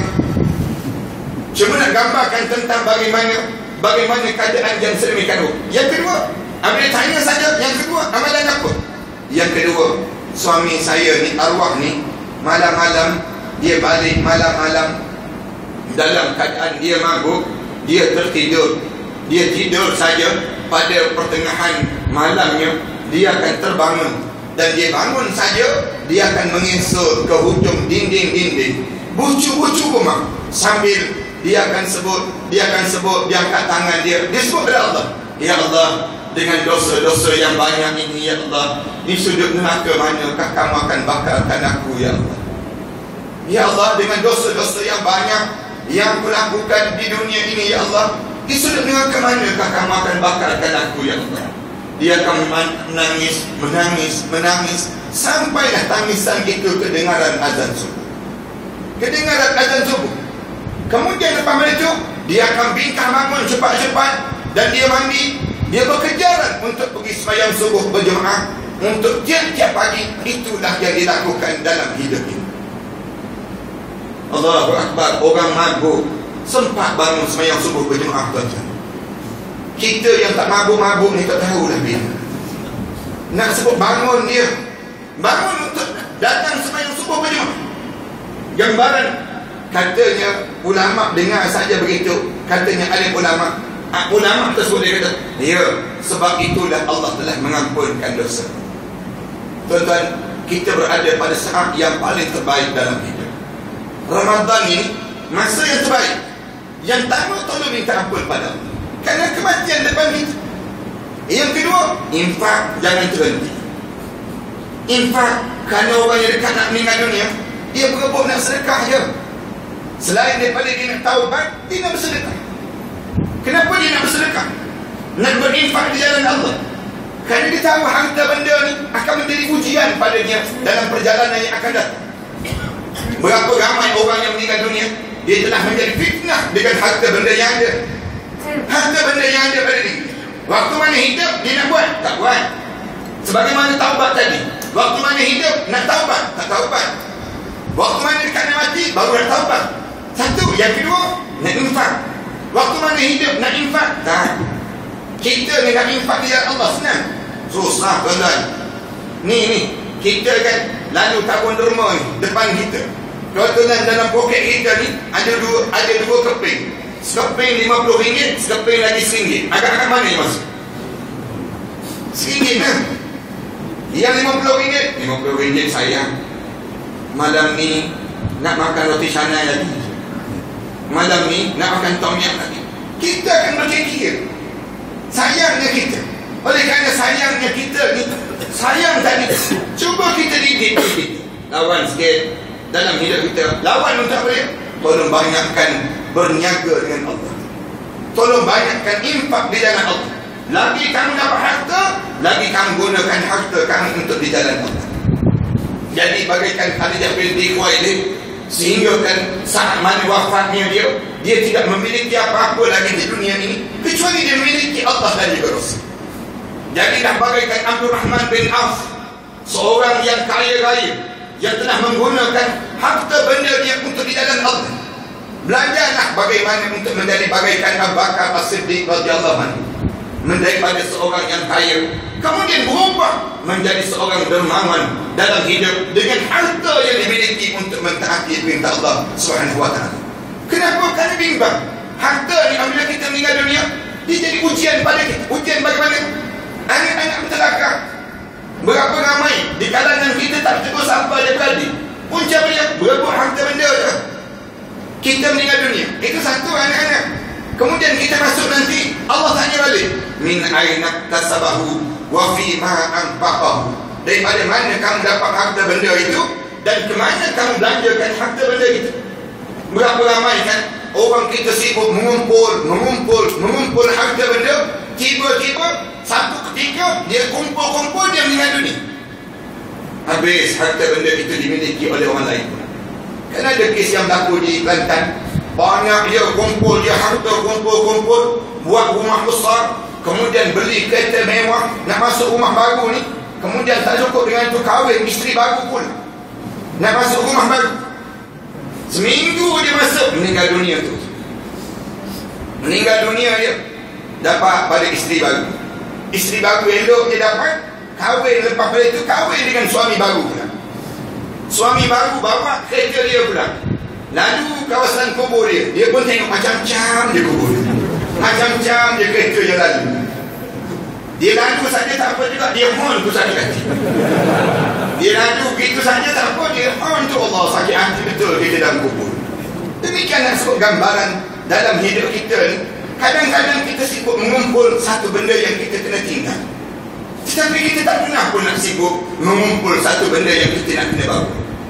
Cuma nak gambarkan tentang bagaimana keadaan yang sedemikian. Yang kedua, ambil tanya saja. Yang kedua, amalan apa? Yang kedua, suami saya ni, arwah ni, malam-malam dia balik malam-malam dalam keadaan dia mabuk, dia tertidur. Dia tidur saja, pada pertengahan malamnya dia akan terbangun, dan dia bangun saja dia akan mengesor ke hujung dinding-dinding bucu-bucu rumah, sambil dia akan sebut, dia angkat tangan dia sebut kepada Allah, ya Allah, dengan dosa-dosa yang banyak ini, ya Allah, di sudut neraka manakah kamu akan bakarkan aku, ya Allah. Ya Allah, dengan dosa-dosa yang banyak yang aku lakukan di dunia ini, ya Allah, di sudut neraka manakah kamu akan bakarkan aku, ya Allah. Dia akan menangis sampailah tangisan itu kedengaran azan subuh. Kemudian lepas itu dia akan bingkang bangun cepat-cepat dan dia mandi. Dia berkejaran untuk pergi sembahyang subuh berjemaah untuk tiap-tiap pagi. Itulah yang dilakukan dalam hidup ini. Allahu Akbar. Orang mabuk sempat bangun sembahyang subuh berjemaah, tuan-tuan. Kita yang tak mabuk-mabuk ni tak tahulah biar. Nak sebut bangun dia, bangun untuk datang sembahyang subuh berjemaah. Gambaran, katanya ulama dengar saja begitu, katanya alim ulama tersebut dia kata, ya, sebab itulah Allah telah mengampunkan dosa. Tuan-tuan, kita berada pada saat yang paling terbaik dalam hidup. Ramadan ini masa yang terbaik. Yang pertama, tolong minta ampun pada Allah kerana kematian depan kita. Yang kedua, infak jangan terhenti. Infak, kerana orang yang dekat nak meninggal dunia, dia berebut nak sedekah je. Selain daripada dia nak taubat, dia nak bersedekah. Kenapa dia nak bersedekah? Nak berinfak di jalan Allah. Kerana dia tahu harta benda ni akan menjadi ujian padanya dalam perjalanan yang akan datang. Berapa ramai orang yang meninggal dunia, dia telah menjadi fitnah dengan harta benda yang ada. Harta benda yang ada pada diri. Waktu mana hidup, dia nak buat, tak buat. Sebagaimana taubat tadi. Waktu mana hidup, nak taubat, tak taubat. Waktu mana dekat nak mati, baru nak taubat. Satu. Yang kedua, nak infak. Waktu mana hidup, nak infak, tak. Kita ni nak infak di jalan Allah, senang. Susah tuan-tuan. Ni kita kan lalu tabung derma ni depan kita. Tuan-tuan, dalam poket kita ni ada dua keping. Sekeping RM50, sekeping lagi RM1. Agak-agak mana ni masuk? RM1 lah. Yang RM50, RM50 sayang. Malam ni nak makan roti canai lagi. Malam ni nak makan tom yum lagi. Kita akan berfikir sayangnya kita. Oleh kerana sayangnya kita ni, sayang tadi, cuba kita didik kita. Lawan sikit dalam hidup kita. Lawan untuk apa dia? Tolong banyakkan berniaga dengan Allah. Tolong banyakkan infak di jalan Allah. Lagi kamu dapat harta, lagi kamu gunakan harta kamu untuk di jalan Allah. Jadi bagaikan Khadijah binti Khuwailid, sehingga kan saat mana wafatnya dia tidak memiliki apa-apa lagi di dunia ini kecuali dia memiliki Allah dan juga Rasul. Jadi dah bagaikan Abdul Rahman bin Auf, seorang yang kaya raya, yang telah menggunakan harta benda dia untuk di jalan Allah. Belajarlah bagaimana untuk menjadi bagaikan Abu Bakar As-Siddiq radhiyallahu anhu, daripada seorang yang kaya kemudian berubah menjadi seorang dermawan dalam hidup dengan harta yang dimiliki untuk mentaati perintah Allah Subhanahu wa taala. Kenapa? Kerana bimbang. Harta ni apabila kita meninggal dunia, dia jadi ujian pada kita. Ujian bagaimana? Anak-anak bertelaka. Berapa ramai di kalangan kita tak tegur sapa dia tadi. Punca dia berebut harta benda je. Kita meninggal dunia, itu satu anak-anak. Kemudian kita masuk nanti, Allah tanya balik, min aina tasabahu wa fi ma anfaqahu. Daripada mana kamu dapat harta benda itu dan ke mana kamu belanjakan harta benda itu. Berapa ramai kan orang kita sibuk mengumpul harta benda, tiba-tiba satu ketika dia kumpul dia meninggal dunia. Habis harta benda itu dimiliki oleh orang lain. Kan ada kes yang berlaku di Kelantan. Banyak dia kumpul, dia harta kumpul, buat rumah besar, kemudian beli kereta mewah, nak masuk rumah baru ni, kemudian tak cukup dengan itu, kahwin isteri baru pun nak masuk rumah baru. Seminggu dia masuk, meninggal dunia tu. Meninggal dunia dia, dapat pada isteri baru. Isteri baru elok dia dapat, kahwin, lepas pada itu kahwin dengan suami baru pula. Suami baru bawa kereta dia pula. Lalu kawasan kubur dia pun tengok macam-macam dia kubur. Macam-macam dia kereta je lalu. Dia lalu saja tak apa juga, dia horn tu sakit hati. Dia lalu begitu saja tak apa, dia horn tu Allah sakit hati betul kita dalam kubur. Demikianlah sebut gambaran dalam hidup kita ni. Kadang-kadang kita sibuk mengumpul satu benda yang kita kena tinggal, tetapi kita tak pernah pun nak sibuk mengumpul satu benda yang kita nak kena bawa.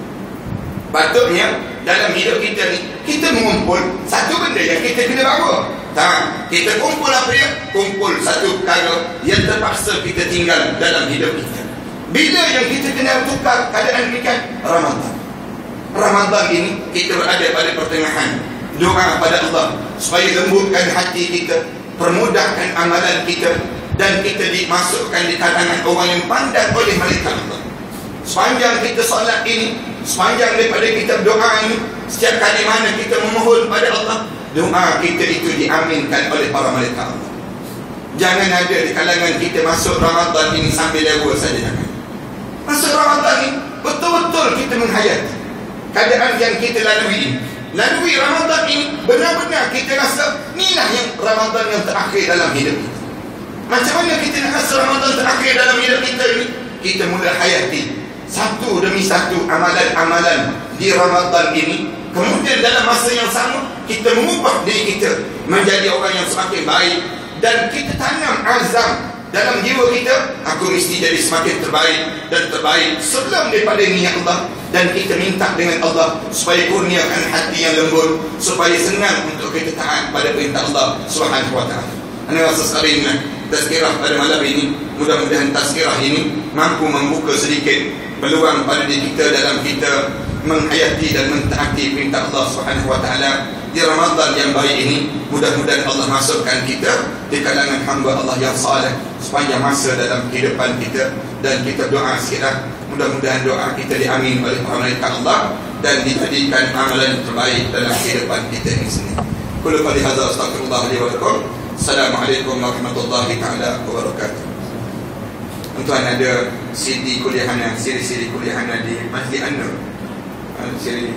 Patutnya dalam hidup kita ni, kita mengumpul satu benda yang kita kena bawa. Tak, kita kumpul apa dia? Kumpul satu perkara yang terpaksa kita tinggal dalam hidup kita. Bila yang kita kena tukar keadaan demikian? Ramadan. Ramadan ini kita berada pada pertengahan. Doa pada Allah supaya lembutkan hati kita, permudahkan amalan kita, dan kita dimasukkan di kalangan orang yang pandang oleh malaikat Allah. Sepanjang kita solat ini, sepanjang daripada kita berdoa ini, setiap kali mana kita memohon pada Allah, doa kita itu diaminkan oleh para malaikat Allah. Jangan ada di kalangan kita masuk Ramadan ini sambil lewa saja, jangan. Masuk Ramadan ini betul-betul kita menghayati keadaan yang kita lalui Ramadan ini, benar-benar kita rasa inilah yang Ramadan yang terakhir dalam hidup kita. Macam mana kita nak rasa Ramadan terakhir dalam hidup kita ini? Kita mula hayati satu demi satu amalan-amalan di Ramadan ini, Kemudian dalam masa yang sama kita mengubah diri kita menjadi orang yang semakin baik, dan kita tanam azam dalam jiwa kita, aku mesti jadi semakin terbaik dan terbaik sebelum daripada ni ya Allah. Dan kita minta dengan Allah supaya kurniakan hati yang lembut, supaya senang untuk kita taat pada perintah Allah Subhanahu wa ta'ala. Ana rasa sekali ini tazkirah pada malam ini, mudah-mudahan tazkirah ini mampu membuka sedikit peluang pada diri kita dalam kita menghayati dan mentaati perintah Allah Subhanahu wa ta'ala di Ramadan yang baik ini. Mudah-mudahan Allah masukkan kita di kalangan hamba Allah yang saleh sepanjang masa dalam kehidupan kita. Dan kita doa sikitlah, mudah-mudahan doa kita diamin oleh para malaikat Allah dan dijadikan amalan terbaik dalam kehidupan kita ini sendiri. Qul qali hadza astaghfirullah li wa lakum. Assalamualaikum warahmatullahi taala wabarakatuh. Tuan ada CD kuliahana, siri-siri kuliahana di Masjid An-Nur, siri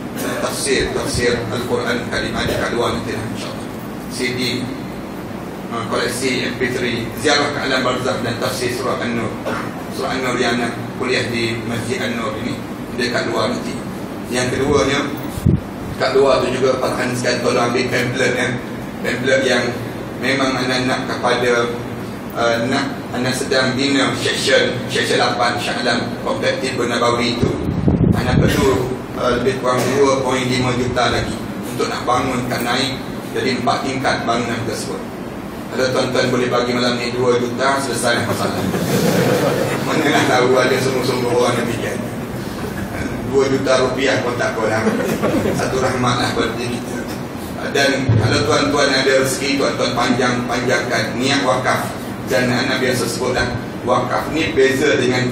tafsir Al-Quran Kalimat kedua nanti insyaAllah. CD koleksi MP3 ziarah ke alam barzakh dan tafsir surah An-Nur. Surah An-Nur yang kuliah di Masjid An-Nur ini dekat luar nanti. Yang keduanya, kat luar tu juga perhatikan tolong ambil pamphlet yang memang anda nak kepada anda sedang bina section 8 Sya'lam Kompetitif Nabawi itu. Anda perlu lebih kurang 2.5 juta lagi untuk nak bangunkan naik jadi 4 tingkat bangunan tersebut. Ada tuan-tuan boleh bagi malam ni 2 juta, selesai masalah. Mana nak tahu ada sungguh-sungguh orang yang fikir 2 juta rupiah pun tak apalah. Satu rahmatlah buat diri kita. Dan kalau tuan-tuan ada rezeki, tuan-tuan panjangkan niat wakaf. Dan anak biasa sebutlah, wakaf ni beza dengan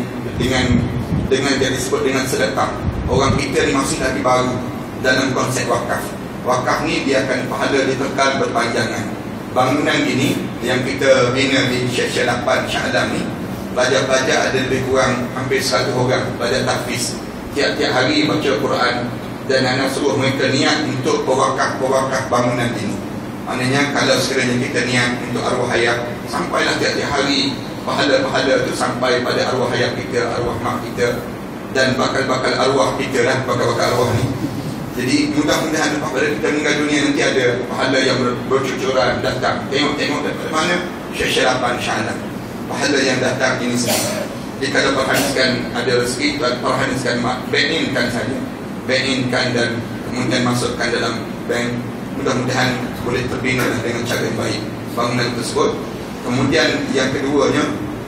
dia disebut dengan sedekah. Orang kita ni masih lagi baru dalam konsep wakaf. Wakaf ni dia akan pahala ditekan berpanjangan. Bangunan ini yang kita bina di Syekh 8 Sya'lam ni, pelajar-pelajar ada lebih kurang hampir 100 orang pelajar tahfiz. Tiap-tiap hari baca Quran, dan anak suruh mereka niat untuk pewakaf bangunan ini. Maknanya kalau sekiranya kita niat untuk arwah hayat, sampailah tiap-tiap hari pahala-pahala itu sampai pada arwah hayat kita, arwah mak kita, dan bakal-bakal arwah kita lah, bakal-bakal arwah ni. Jadi mudah-mudahan lepas pada kita meninggal dunia nanti ada pahala yang bercucuran datang. Tengok daripada mana? Syekh 8 Sya'lam. Pahala yang datang ini semua. Jadi kalau perhatikan ada rezeki, perhatikan bank-inkan saja. Bank-inkan dan kemudian masukkan dalam bank. Mudah-mudahan boleh terbina dengan cara yang baik bangunan tersebut. Kemudian yang keduanya,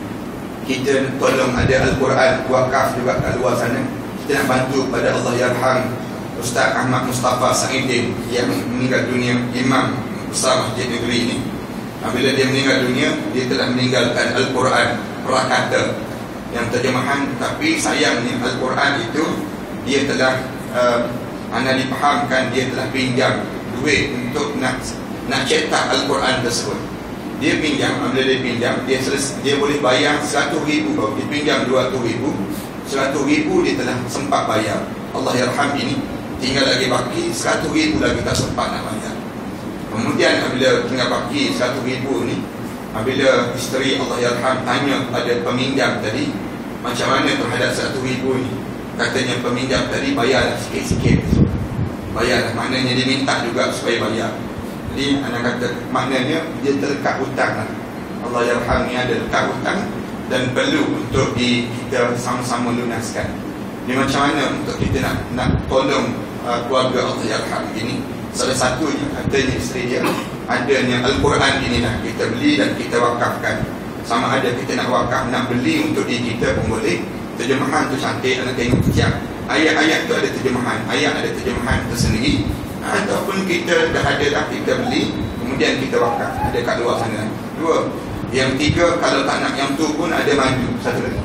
kita tolong ada Al-Quran wakaf juga kat luar sana. Kita nak bantu pada Allah Yarham Ustaz Ahmad Mustafa Sa'idin yang meninggal dunia, imam besar Masjid Negeri ini. Bila dia meninggal dunia, dia telah meninggalkan Al-Quran prakata yang terjemahan. Tapi sayangnya Al-Quran itu dia telah anda dipahamkan, dia telah pinjam duit untuk nak cetak Al-Quran tersebut. Dia pinjam, bila dia pinjam, dia boleh bayar 100,000 baru. Dia pinjam 200,000, 100,000 dia telah sempat bayar. Allah Yarham ini tinggal lagi baki 100,000 lagi tak sempat nak bayar. Kemudian bila tinggal baki 100,000 ni, bila isteri Allah Yarham tanya kepada peminjam tadi macam mana terhadap 100,000 ni, katanya peminjam tadi bayarlah sikit-sikit. Bayarlah, maknanya dia minta juga supaya bayar. Jadi anak kata maknanya dia terlekat hutang lah. Allah Yarham ni ada lekat hutang dan perlu untuk kita sama-sama lunaskan. Jadi macam mana untuk kita nak tolong keluarga Allah Yarham ini? Salah satunya katanya isteri dia adanya Al-Quran inilah kita beli dan kita wakafkan. Sama ada kita nak wakaf, nak beli untuk diri kita pun boleh. Terjemahan tu cantik, anda tengok setiap ayat-ayat tu ada terjemahan, ayat ada terjemahan tersendiri. Ataupun kita dah ada dah, kita beli kemudian kita wakaf, ada kat luar sana. Dua. Yang tiga, kalau tak nak yang tu pun ada maju. Satu lagi,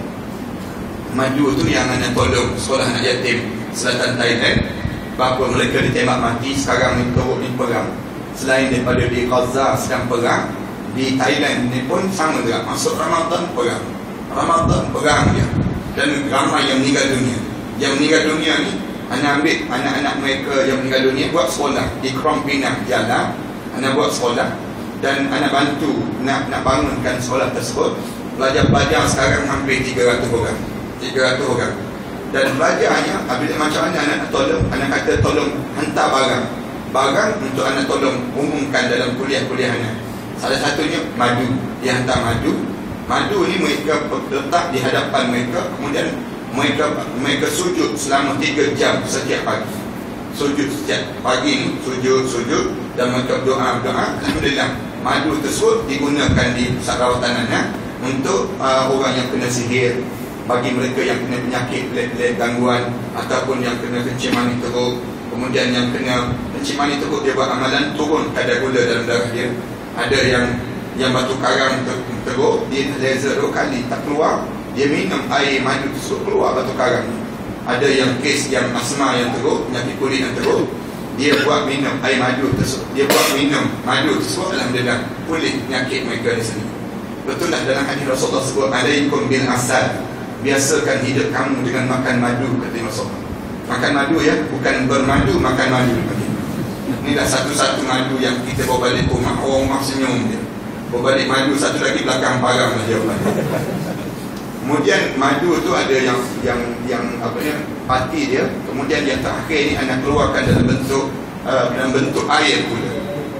maju tu yang anda tolong sekolah anak yatim selatan Thailand. Bapa mereka ditembak mati, sekarang ni teruk ni perang. Selain daripada di Gaza sedang perang, di Thailand ni pun sama juga. Masuk Ramadan perang, Ramadan perang dia. Dan ramai yang meninggal dunia. Yang meninggal dunia ni, anak ambil anak-anak mereka yang meninggal dunia buat sekolah di Krong Pinang Jalan. Anak buat sekolah dan anak bantu nak bangunkan sekolah tersebut. Pelajar-pelajar sekarang hampir 300 orang. 300 orang. Dan belajarnya apabila macam mana anak tolong, anak kata tolong hantar barang untuk anak tolong umumkan dalam kuliah-kuliah anak. Salah satunya madu. Dia hantar madu ni mereka letak di hadapan mereka, kemudian mereka sujud selama 3 jam setiap pagi. Sujud setiap pagi ni, sujud dan mereka doa. Alhamdulillah, madu tersebut digunakan di pusat rawatan anak untuk orang yang kena sihir, bagi mereka yang kena penyakit pelik-pelik gangguan, ataupun yang kena kencing mani teruk. Kemudian yang kena kencing mani teruk, dia buat amalan turun kadar gula dalam darah dia. Ada yang batu karang teruk, dia laser 2 kali tak keluar, dia minum air madu tersebut, keluar batu karang. Ada yang kes yang asma yang teruk, penyakit kulit yang teruk, dia buat minum air madu tersebut, alhamdulillah pulih penyakit mereka di sini. Betul lah dalam hadis Rasulullah sebut, alaikum bil asal, biasakan hidup kamu dengan makan madu, kata Rasulullah. Makan madu ya, bukan bermadu, makan madu. Ini dah satu-satu madu yang kita bawa balik rumah, orang rumah senyum dia. Bawa balik madu, satu lagi belakang parang lah jawapan. Kemudian madu tu ada yang apa ni, pati dia. Kemudian yang terakhir ni anak keluarkan dalam bentuk air pula.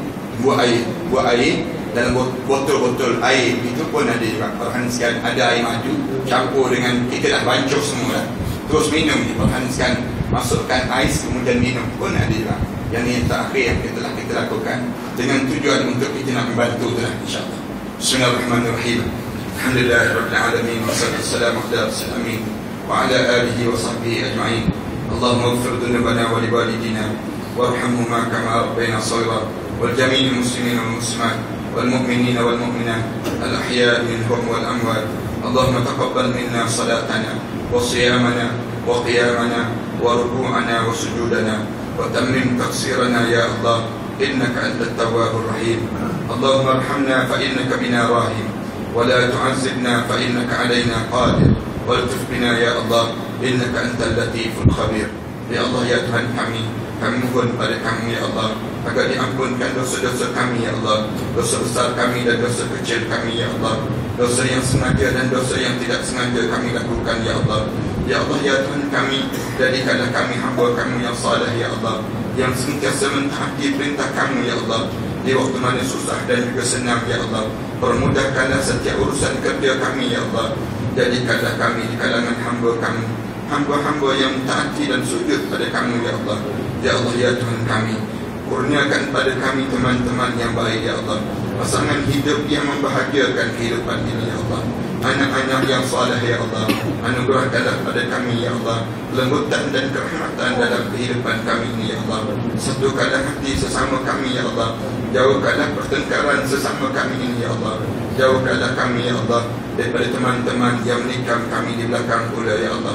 Buat air dalam botol-botol air. Itu pun ada juga. Perhatikan, ada air madu campur dengan, kita dah bancuh semua dah, terus minum. Perhatikan, masukkan ais kemudian minum pun ada juga. Yang ini yang terakhir yang kita lakukan dengan tujuan untuk kita nak membantu tu lah, insyaAllah. Bismillahirrahmanirrahim. Alhamdulillahirabbil alamin, wassalatu wassalamu ala rasulil amin wa ala alihi wa sahbihi ajma'in. Allahumma ighfir dhunubana wa liwalidina warhamhuma kama rabbayana shaghira wal jami'il muslimin wal muslimat wal mu'minina wal mu'minat al ahya'i minhum wal amwat. Allahumma taqabbal minna salatana wa siyamana wa qiyamana wa ruku'ana wa sujudana wa tammim taqsirana ya Allah, innaka antat tawwabur rahim. Allahumma arhamna fa innaka bina rahim wa la tu'azzibna fa innaka alaina qadir wa lutuf bina ya Allah, innaka antal latiful khabir. Ya Allah, ya Tuhan kami mohon pada kamu ya Allah, agar diampunkan dosa-dosa kami ya Allah, dosa besar kami dan dosa kecil kami ya Allah, dosa yang sengaja dan dosa yang tidak sengaja kami lakukan ya Allah. Ya Allah, ya Tuhan kami, jadikanlah kami hamba kamu yang saleh ya Allah, yang sentiasa mentaati perintah kamu ya Allah, di waktu mana susah dan juga senang ya Allah. Permudahkanlah setiap urusan kerja kami ya Allah. Jadikanlah kami di kalangan hamba kamu, hamba-hamba yang mentaati dan sujud pada kamu ya Allah. Ya Allah, ya Tuhan kami, kurniakan pada kami teman-teman yang baik ya Allah, pasangan hidup yang membahagiakan kehidupan ini ya Allah, anak-anak yang saleh ya Allah. Anugerahkanlah pada kami ya Allah lembutan dan kerahmatan dalam kehidupan kami ini ya Allah. Satukanlah hati sesama kami ya Allah, jauhkanlah pertengkaran sesama kami ini ya Allah. Jauhkanlah kami ya Allah daripada teman-teman yang menikam kami di belakang pula ya Allah.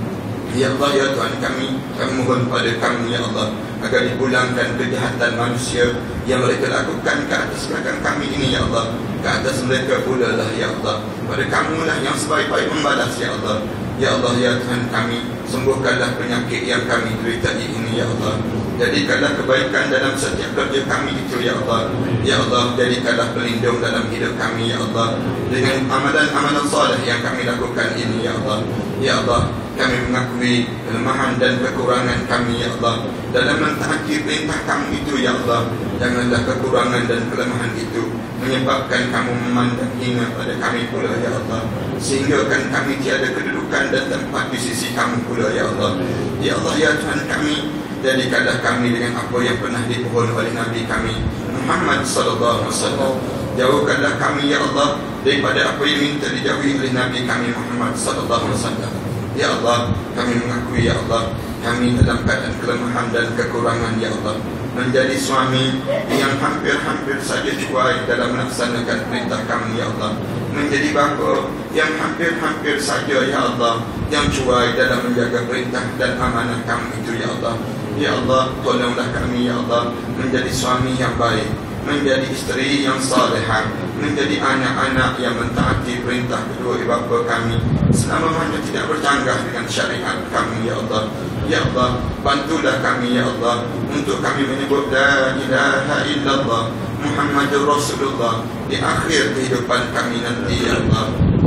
Ya Allah, ya Tuhan kami mohon pada kamu ya Allah, agar dipulangkan kejahatan manusia yang mereka lakukan ke atas belakang kami ini ya Allah, ke atas mereka pula lah ya Allah. Pada kamu lah yang sebaik-baik membalas ya Allah. Ya Allah, ya Tuhan kami, sembuhkanlah penyakit yang kami derita ini ya Allah. Jadikanlah kebaikan dalam setiap kerja kami itu ya Allah. Ya Allah, jadikanlah pelindung dalam hidup kami ya Allah, dengan amalan-amalan saleh yang kami lakukan ini ya Allah. Ya Allah, kami mengakui kelemahan dan kekurangan kami ya Allah dalam mentaati perintah kamu itu ya Allah. Janganlah kekurangan dan kelemahan itu menyebabkan kamu memandang hina pada kami pula ya Allah, sehingga kan kami tiada kedudukan dan tempat di sisi kamu pula ya Allah. Ya Allah, ya Tuhan kami, jadikanlah kami dengan apa yang pernah dipohon oleh Nabi kami Muhammad sallallahu alaihi wasallam. Jauhkanlah kami ya Allah daripada apa yang minta dijauhi oleh Nabi kami Muhammad sallallahu alaihi wasallam. Ya Allah, kami mengakui ya Allah, kami dalam keadaan kelemahan dan kekurangan ya Allah, menjadi suami yang hampir-hampir saja cuai dalam melaksanakan perintah kamu ya Allah, menjadi bapa yang hampir-hampir saja ya Allah yang cuai dalam menjaga perintah dan amanah kamu itu ya Allah. Ya Allah, tolonglah kami ya Allah menjadi suami yang baik, menjadi isteri yang salihah, menjadi anak-anak yang mentaati perintah kedua ibu bapa kami selama mana tidak bercanggah dengan syariat kami ya Allah. Ya Allah, bantulah kami ya Allah untuk kami menyebut la ilaha illallah Muhammadur Rasulullah di akhir kehidupan kami nanti ya Allah.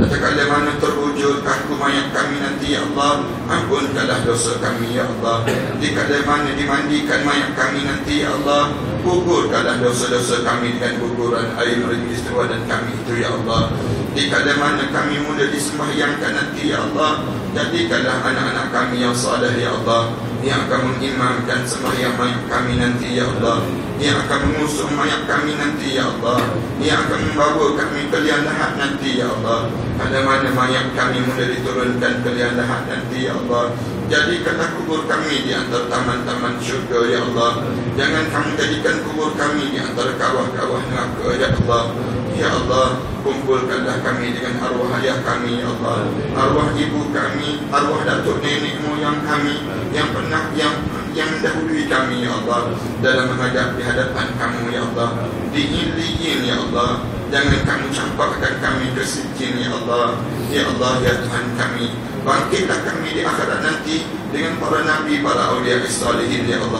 Katakanlah mana terwujud kaku mayat kami nanti ya Allah, ampunkanlah dosa kami ya Allah. Dikala mana dimandikan mayat kami nanti ya Allah, gugurkanlah dosa-dosa kami dengan guguran air meregis badan kami itu ya Allah. Dikala mana kami mula disembahyangkan nanti ya Allah, jadikanlah anak-anak kami yang saleh ya Allah, yang akan mengimamkan sembahyang mayat kami nanti ya Allah, yang akan mengusung mayat kami nanti ya Allah, yang akan membawa kami ke liang lahat nanti ya Allah. Pada mana mayat kami mula diturunkan ke liang lahat nanti ya Allah, jadikanlah kubur kami di antara taman-taman syurga ya Allah. Jangan kamu jadikan kubur kami di antara kawah-kawah neraka ya Allah. Ya Allah, kumpulkanlah kami dengan arwah ayah kami ya Allah, arwah ibu kami, arwah datuk nenek moyang kami yang pernah yang mendahului kami ya Allah, dalam menghadap di hadapan kamu ya Allah, di Illiyin ya Allah. Jangan kamu campakkan kami ke sijin ya Allah. Ya Allah ya Tuhan kami, bangkitlah kami di akhirat nanti dengan para nabi, para awliya salihin ya Allah.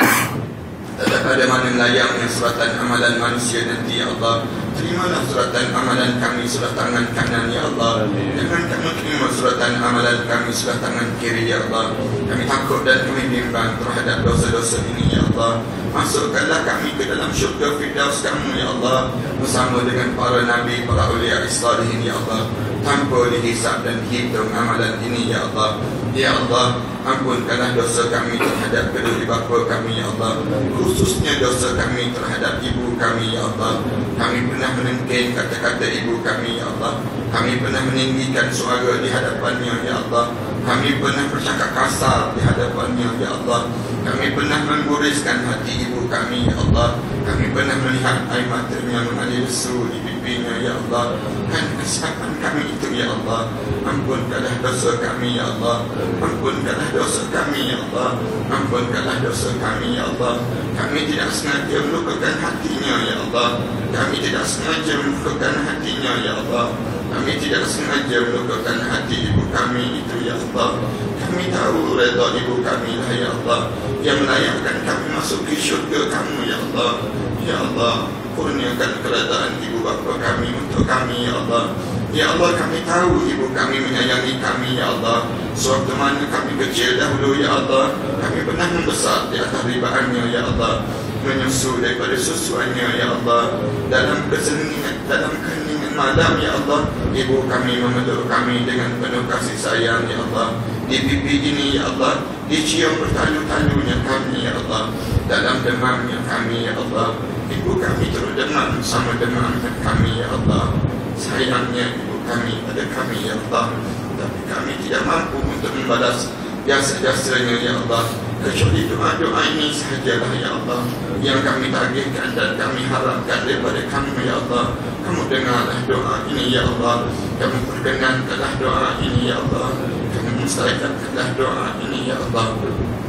Pada mana melayangnya suratan amalan manusia nanti ya Allah, terimalah suratan amalan kami sebelah tangan kanan ya Allah. Jangan kamu terima suratan amalan kami sebelah tangan kiri ya Allah. Kami takut dan kami bimbang terhadap dosa-dosa ini ya Allah. Masukkanlah kami ke dalam syurga firdaus kamu ya Allah, bersama dengan para nabi, para awliya salihin ya Allah, tanpa dihisab dan hitung amalan ini ya Allah. Ya Allah, ampunkanlah dosa kami terhadap kedua bapa kami ya Allah, khususnya dosa kami terhadap ibu kami ya Allah. Kami pernah menengking kata-kata ibu kami ya Allah, kami pernah meninggikan suara di hadapannya ya Allah, kami pernah bercakap kasar di hadapannya ya Allah, kami pernah mengguriskan hati ibu kami ya Allah, kami pernah melihat air matanya mengalir lesu di pipinya ya Allah. Kan kesilapan kami itu ya Allah, ampunkanlah dosa kami ya Allah, ampunkanlah dosa kami ya Allah, ampunkanlah dosa kami ya Allah. Kami tidak sengaja melukakan hatinya ya Allah, kami tidak sengaja melukakan hatinya ya Allah, kami tidak sengaja melukakan hati ibu kami itu ya Allah. Kami tahu redha ibu kami lah ya Allah, yang melayakkan kami masuk ke syurga kamu ya Allah. Ya Allah, kurniakan keredaan ibu bapa kami untuk kami ya Allah. Ya Allah, kami tahu ibu kami menyayangi kami ya Allah. Sewaktu mana kami kecil dahulu ya Allah, kami pernah membesar di atas ribaannya ya Allah, menyusu daripada susuannya ya Allah. Dalam keseningan, dalam keheningan malam ya Allah, ibu kami memeluk kami dengan penuh kasih sayang ya Allah. Di pipi ini ya Allah, dicium bertalu-talunya kami ya Allah, dalam demamnya kami ya Allah. Ibu kami terus demam sama demam kami ya Allah. Sayangnya ibu kami pada kami ya Allah, tapi kami tidak mampu untuk membalas jasa-jasanya ya Allah, kecuali doa-doa ini sahajalah ya Allah yang kami tagihkan dan kami harapkan daripada kamu ya Allah. Kamu dengarlah doa ini ya Allah, kamu perkenankanlah doa ini ya Allah, kamu mustajabkanlah doa ini ya Allah.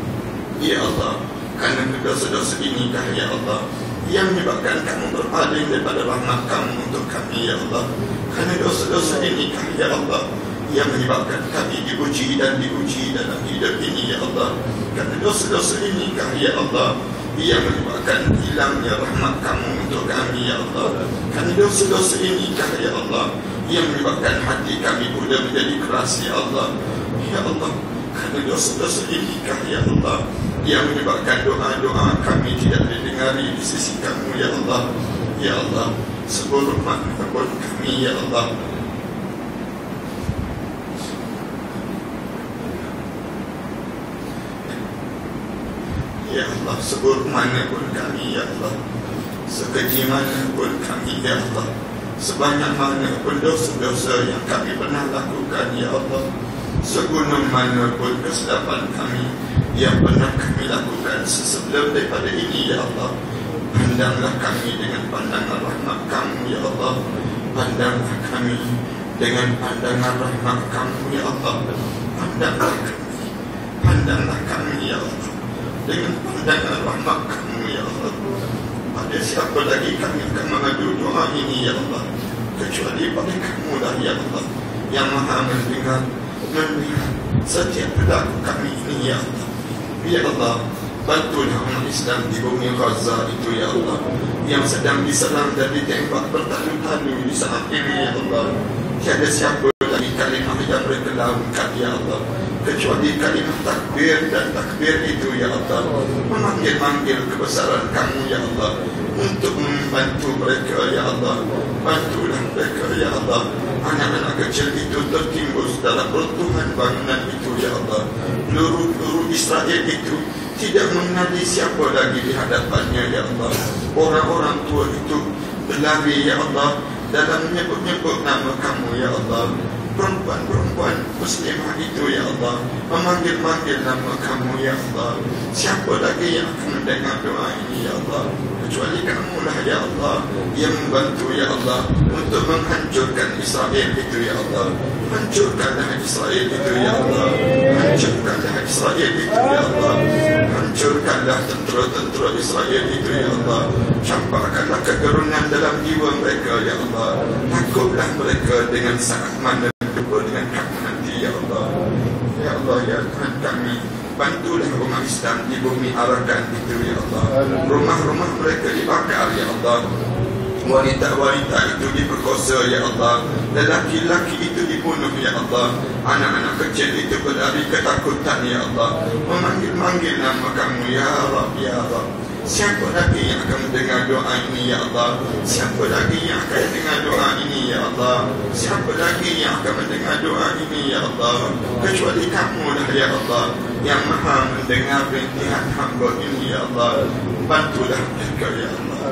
Ya Allah, karena dosa-dosa ini kah ya Allah yang menyebabkan kamu berpaling daripada rahmat kamu untuk kami ya Allah. Karena dosa-dosa ini kah ya Allah yang menyebabkan kami diuji dan diuji dalam hidup ini ya Allah. Karena dosa-dosa ini kah ya Allah yang menyebabkan hilangnya rahmat kamu untuk kami ya Allah. Karena dosa-dosa ini kah ya Allah yang menyebabkan hati kami mudah menjadi keras ya Allah. Ya Allah, karena dosa-dosa ini kah ya Allah yang menyebabkan doa-doa kami tidak didengari di sisi kamu ya Allah. Ya Allah, seburuk mana pun kami ya Allah, ya Allah, seburuk mana pun kami ya Allah, sekeji mana pun kami ya Allah, sebanyak mana pun dosa-dosa yang kami pernah lakukan ya Allah, segunung mana pun kesilapan kami yang pernah kami lakukan sebelum daripada ini ya Allah. Pandanglah kami dengan pandangan rahmat kamu ya Allah, pandanglah kami dengan pandangan rahmat kamu ya Allah, pandanglah kami ya Allah dengan pandangan rahmat kamu ya Allah. Pada siapa lagi kami akan mengadu doa ini ya Allah, kecuali pada kamu lah ya Allah, yang maha mendengar, melihat setiap perilaku kami ini ya Allah. Ya Allah, bantulah umat Islam di bumi Gaza itu ya Allah, yang sedang diserang dan ditembak bertalu-talu di saat ini ya Allah. Tiada siapa lagi melaungkan ya Allah, kecuali kalimat takbir dan takbir itu ya Allah, memanggil-manggil kebesaran kamu ya Allah, untuk membantu mereka ya Allah. Bantulah mereka ya Allah. Anak-anak kecil itu tertimbus dalam runtuhan bangunan itu ya Allah. Peluru-peluru Israel itu tidak mengenali siapa lagi di hadapannya ya Allah. Orang-orang tua itu berlari ya Allah dalam menyebut-nyebut nama kamu ya Allah. Perempuan-perempuan muslimah itu ya Allah memanggil-manggil nama kamu ya Allah. Siapa lagi yang akan mendengar doa ini ya Allah, kecuali kamulah ya Allah, yang membantu ya Allah untuk menghancurkan Israel itu ya Allah. Hancurkanlah Israel itu ya Allah. Hancurkanlah Israel itu ya Allah. Hancurkanlah tentera-tentera Israel itu ya Allah. Campakkanlah kegerunan dalam jiwa mereka ya Allah. Takutlah mereka dengan saat mana dengan kamu nanti ya Allah. Ya Allah ya Tuhan kami, bantulah rumah Islam di bumi Arakan itu ya Allah. Rumah-rumah mereka dibakar ya Allah. Wanita-wanita itu diperkosa ya Allah. Lelaki-lelaki itu dibunuh ya Allah. Anak-anak kecil itu berlari ketakutan ya Allah, memanggil-manggil nama kamu ya Rabb ya Rabb. Siapa lagi yang akan mendengar doa ini ya Allah? Siapa lagi yang akan mendengar doa ini ya Allah? Siapa lagi yang akan mendengar doa ini ya Allah, kecuali kamu lah ya Allah, yang maha mendengar rintihan hamba ini ya Allah. Bantulah mereka ya Allah.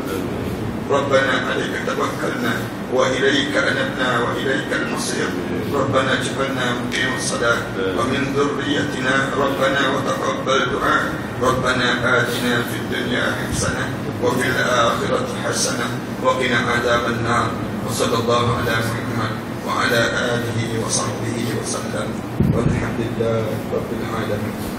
Rabbana alaika tawakkalna wa ilaika anabna wa ilaika al-masir. Rabbana ij'alna muqimas salat wa min dhurriyyatina rabbana wa taqabbal du'a. Rabbana atina fid dunya hasanah wa fil akhirati hasanah wa qina adzaban nar. Wa sallallahu ala Muhammad wa ala alihi wa sahbihi wa sallam. Walhamdulillahi rabbil alamin.